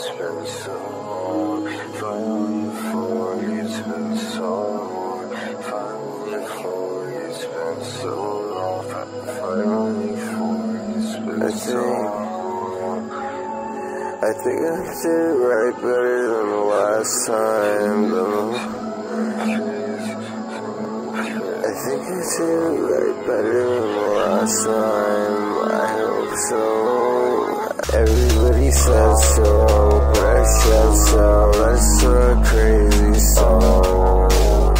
been so long. Finally for you, it's been so long. Finally for you, it's been so long. Finally for you, it's been so long. I think I did it right better than the last time, though. I think I did it right better than the last time. I hope so. Everybody says so, but I said so. That's a crazy song.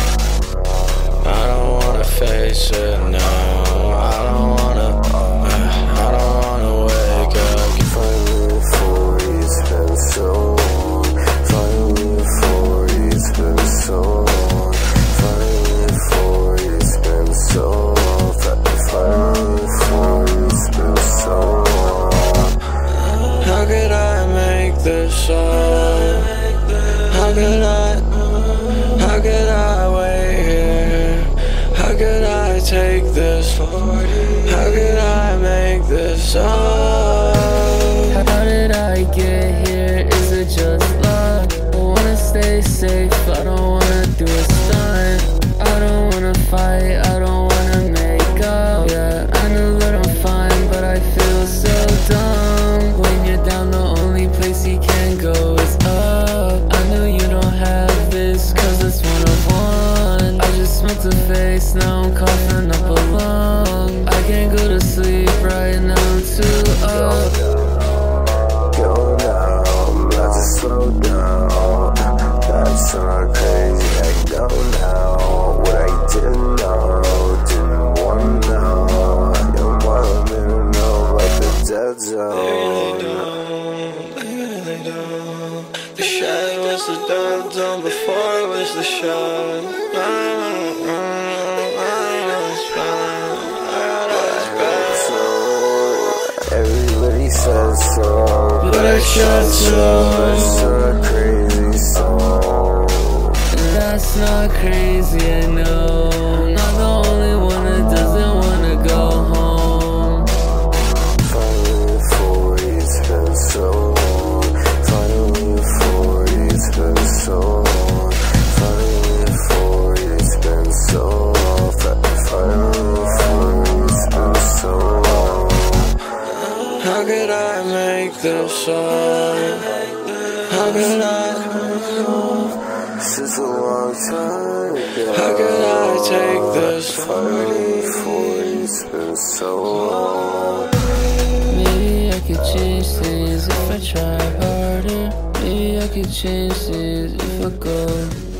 I don't wanna face it now. I don't wanna wake up. Finally for you, it's been so long. Finally for you, it's been so long. Finally for you, it's been so long. Finally for you, it's been so long. How could I make this song? How could I wait here? How could I take this? How could I make this song? How did I get here? Is it just luck? I wanna stay safe, I don't wanna do a stunt. I don't wanna fight, I don't wanna make up. Yeah, I know that I'm fine, but I feel so dumb. When you're down, the only place you can go is up. I know you don't have this, cause it's one of one. I just smoked a face, now I'm coughing up a lung. I can't go to sleep right now, I'm too up. Go now, I'm about to slow down. That's not crazy, I know now. What I didn't know, didn't want to know. Young Marlon didn't know about the dead zone. They don't. The shot was the done before it was the shot. Everybody says so, but I said so. That's a crazy song. That's not crazy, I know. I'm not the only one that doesn't wanna go home. Finally for you, it's been so long. Finally for you, it's been so long. Finally for you, it's been so long. Finally for you, it's been so long. How could I make this song? How could I? This is a long time ago. How could I take this? Finally for you, it's been so long. Maybe I could change things if I try harder. Maybe I could change things if I go